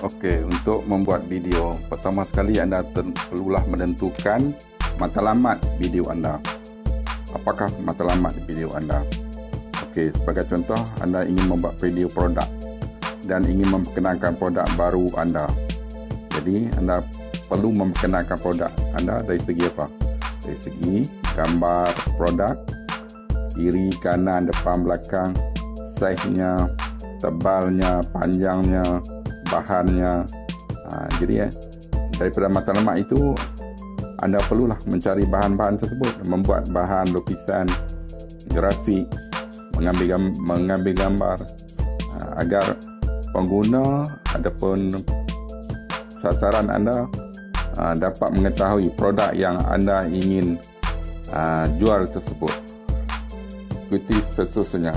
Okey, untuk membuat video, pertama sekali anda perlulah menentukan matlamat video anda. Apakah matlamat video anda? Okey, sebagai contoh, anda ingin membuat video produk dan ingin memperkenalkan produk baru anda. Jadi, anda perlu memperkenalkan produk anda dari segi apa? Dari segi gambar produk, kiri, kanan, depan, belakang, saiznya, tebalnya, panjangnya, bahannya. Jadi daripada matlamat itu anda perlulah mencari bahan-bahan tersebut, membuat bahan lukisan, grafik, mengambil gambar agar pengguna ataupun sasaran anda dapat mengetahui produk yang anda ingin jual tersebut. Ikuti seterusnya.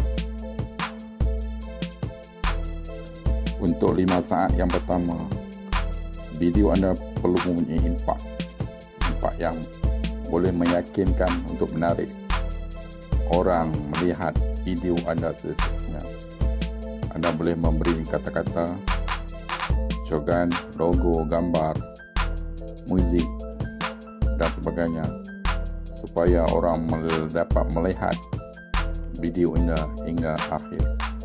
Untuk 5 saat yang pertama, video anda perlu mempunyai impak yang boleh meyakinkan untuk menarik orang melihat video anda seterusnya. Anda boleh memberi kata-kata, slogan, logo, gambar, muzik dan sebagainya supaya orang dapat melihat video anda hingga akhir.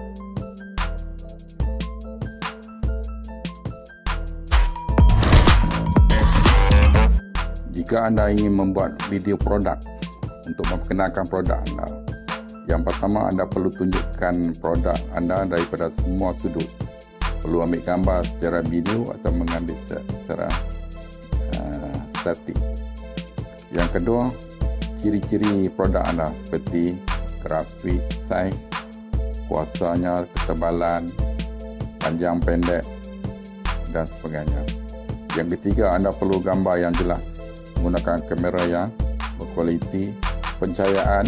Jika anda ingin membuat video produk untuk memperkenalkan produk anda, yang pertama anda perlu tunjukkan produk anda daripada semua sudut. Perlu ambil gambar secara video atau mengambil secara statik. Yang kedua, ciri-ciri produk anda seperti grafik, saiz, kuasanya, ketebalan, panjang, pendek dan sebagainya. Yang ketiga, anda perlu gambar yang jelas menggunakan kamera yang berkualiti, pencahayaan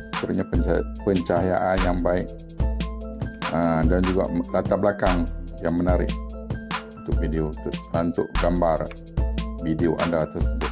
yang baik, dan juga latar belakang yang menarik untuk video, untuk gambar video anda tersebut.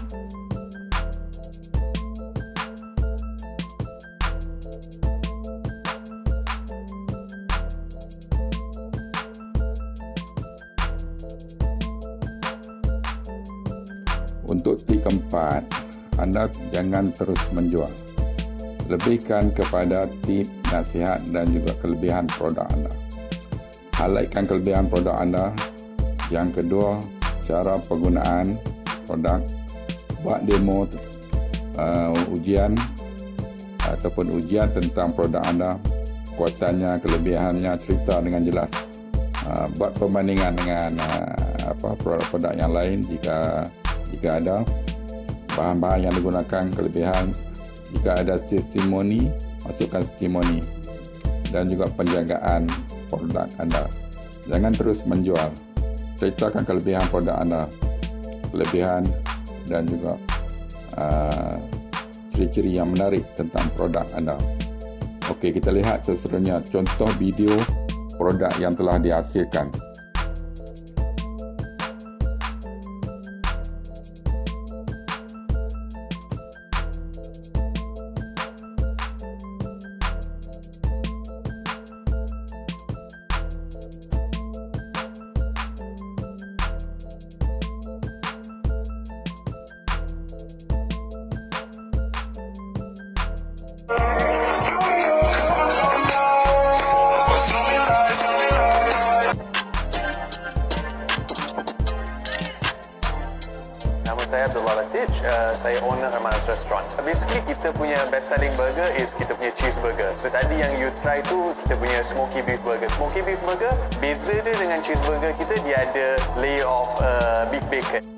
Untuk tip keempat, anda jangan terus menjual. Lebihkan kepada tip, nasihat dan juga kelebihan produk anda. Highlightkan kelebihan produk anda. Yang kedua, cara penggunaan produk. Buat demo, ujian ataupun ujian tentang produk anda, kekuatannya, kelebihannya, cerita dengan jelas. Buat perbandingan dengan produk-produk yang lain jika ada bahan-bahan yang digunakan, kelebihan. Jika ada testimoni, masukkan testimoni dan juga penjagaan produk anda. Jangan terus menjual. Ceritakan kelebihan produk anda, kelebihan dan juga ciri-ciri yang menarik tentang produk anda. Okey, kita lihat seterusnya contoh video produk yang telah dihasilkan. Nama saya Abdullah Latif, saya owner Hermanos Restaurant. Basically, kita punya best selling burger is kita punya cheeseburger. So tadi yang you try tu, kita punya smoky beef burger. Smoky beef burger, beza dia dengan cheeseburger kita, dia ada layer of beef bacon.